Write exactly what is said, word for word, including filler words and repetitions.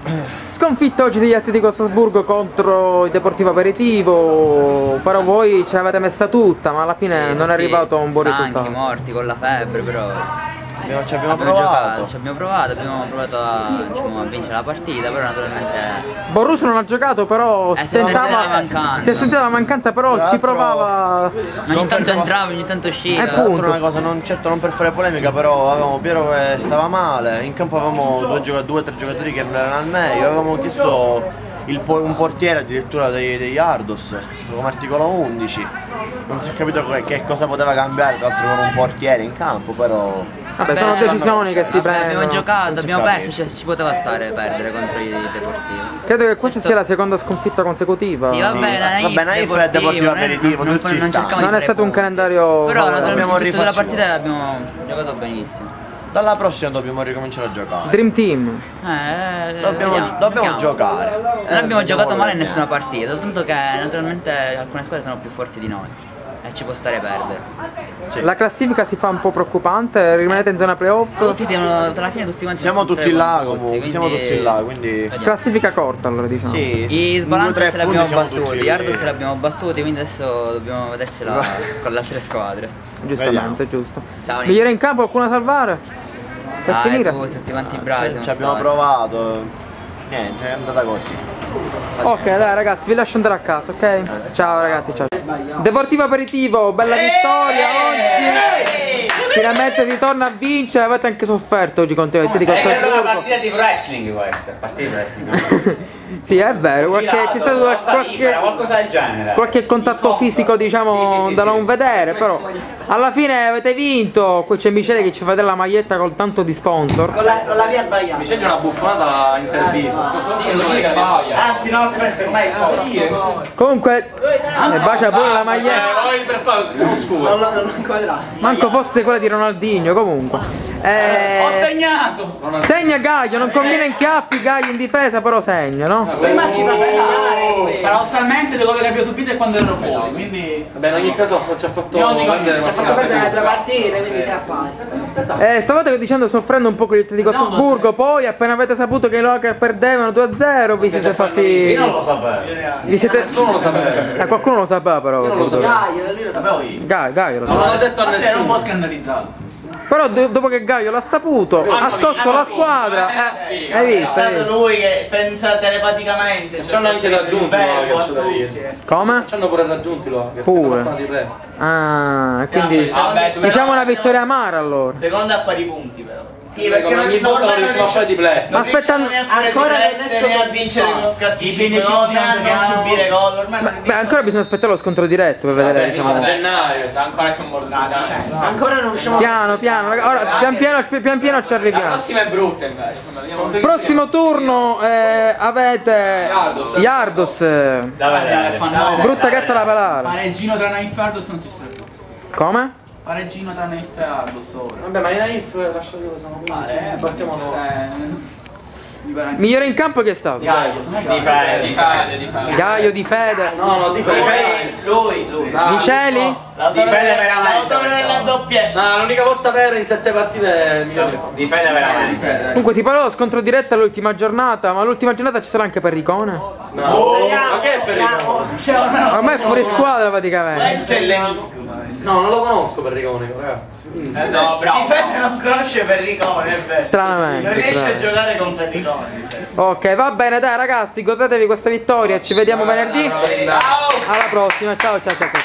Sconfitta oggi degli Atletico Strasburgo contro il Deportivo Aperitivo, però voi ce l'avete messa tutta, ma alla fine sì, non è arrivato un buon stanchi, risultato. morti con la febbre, però abbiamo, ci abbiamo, abbiamo provato. giocato, ci abbiamo provato, abbiamo provato a, diciamo, a vincere la partita, però naturalmente Borruso non ha giocato, però eh, si, tentava, è la mancanza. si è sentita la mancanza, però ci provava. Ogni tanto entrava, ogni tanto usciva. Tra l'altro una cosa, non, certo non per fare polemica, però avevamo Piero che stava male, in campo avevamo due o due, tre giocatori che non erano al meglio, avevamo chiesto il, un portiere addirittura dei, dei Ardos, come articolo undici. Non si è capito che, che cosa poteva cambiare, tra l'altro con un portiere in campo, però... Vabbè, sono Beh, decisioni che si prendono. Abbiamo giocato, abbiamo perso, cioè, ci poteva stare perdere contro i Deportivi. Credo che questa sia la seconda sconfitta consecutiva. Sì, va Sì, bene, va bene, Naif è Deportivo Aperitivo, non, tutti non, stanno. Non è stato un calendario. Però abbiamo naturalmente tutta la partita abbiamo giocato benissimo. Dalla prossima dobbiamo ricominciare a giocare. Dream Team. Eh, Dobbiamo, vediamo, dobbiamo vediamo. giocare. Non abbiamo Eh, giocato male in bene. nessuna partita, tanto che naturalmente alcune squadre sono più forti di noi e ci può stare perdere. Sì. La classifica si fa un po' preoccupante, rimanete in zona playoff. Tutti siamo, alla fine tutti quanti Siamo tutti là comunque, tutti, siamo tutti là, quindi... Vediamo. Classifica corta allora, diciamo. Sì. I Sbalantes se li abbiamo siamo battuti, tutti gli lì. Ardos se li abbiamo battuti, quindi adesso dobbiamo vedercela con le altre squadre. Giustamente, giusto. Ciao, Nick. Migliore in campo, qualcuno da salvare? Per Dai, finire? tu, tutti quanti bravi siamo Ci abbiamo stati. provato. Niente, è andata così. Ok, dai ragazzi, vi lascio andare a casa, ok? Ciao ragazzi, ciao. Deportivo Aperitivo, bella vittoria oggi. Finalmente si torna a vincere, avete anche sofferto oggi contro il Atletico È stata una Strasburgo. partita di wrestling questa, partita di wrestling. Sì, è vero, qualche, c'è stato qualche, qualcosa del genere. qualche contatto fisico, diciamo, Sì, sì, sì, da sì. non vedere, però alla fine avete vinto. Qui c'è Michele che ci fa vedere la maglietta con tanto di sponsor. Con la, con la via sbagliata. Mi scegli una buffonata intervista. Anzi no, aspetta, ormai è Comunque, e bacia pure la maglietta. Per fare uno scuro. non, non inquadrato. Manco fosse quella di Ronaldinho, comunque. Eh, Ho segnato! segna Gaio, non conviene inchiappi Gaio in difesa, però segna, no? Prima ci fa segnare. Paradossalmente le gol che abbiamo subito è quando ero fuori, quindi... Vabbè, in ogni caso ci ha fatto Io dico- perdere Ci ha fatto perdere le due partite, quindi si è fatto. Eh, stavate dicendo soffrendo un po' con gli Atletico No, Strasburgo, poi appena avete saputo che i Locker perdevano due a zero, vi siete fatti... Io non lo sapevo. Vi siete... Nessuno lo sapeva. Eh, qualcuno lo sapeva però. Io non lo sapevo. Dai, lui lo Sapevo io. Gaio, Gaio lo Non sapeva. l'ha detto a Ero un po' nessuno. scandalizzato. Però do- dopo che Gaio l'ha saputo, ha scosso la squadra. Eh, hai È visto? stato hai visto? lui che pensa telepaticamente. E ci hanno anche raggiunti là che c'è da dire. Come? Ci hanno pure raggiunti là. Che Pure. hanno fatto di re. Ah, quindi Vabbè, diciamo una vittoria amara allora. Seconda a pari punti però. Sì, perché ogni volta non riusciamo a fare di play. Ma aspetta, Ancora che Nesco a vincere con scarticci, non a non subire gol, ormai non beh, ancora bisogna aspettare lo scontro diretto per vedere, Vabbè, diciamo. a gennaio. Ancora c'è un bordato. Ancora non riusciamo a Piano, piano, raga- ora pian piano, pian piano ci La arriviamo. prossima è brutta invece. Prossimo turno eh, avete Yardos. Yardos. Da vedere. Brutta gatta da pelare. Pareggino tra Naif e Ardos non ci sarebbe. Come? Pareggino tra Naif e Ardos ora. Vabbè, ma i Naif lasciatelo, sono quindici. Battiamo noi. Migliore in campo chi è stato? Gaio, secondo me Di fede, di fede, di fede. Gaio di Fede. No, no, di fede. Lui, lui. Miceli? Di fede veramente. L'autore della doppia. No, l'unica volta vera in sette partite è migliore. Di fede veramente. Comunque si parla dello scontro diretto all'ultima giornata, ma l'ultima giornata ci sarà anche Perricone? No, ma che è per il Ormai è fuori squadra praticamente. Questo è l'amico. No, non lo conosco Perricone, ragazzi. Quindi- No, bravo. Di Fede non conosce Perricone, è vero. Stranamente. Non riesce a strano. giocare con Perricone. Ok, va bene, dai ragazzi, godetevi questa vittoria, ci vediamo venerdì. Ciao. Alla prossima, ciao ciao ciao ciao.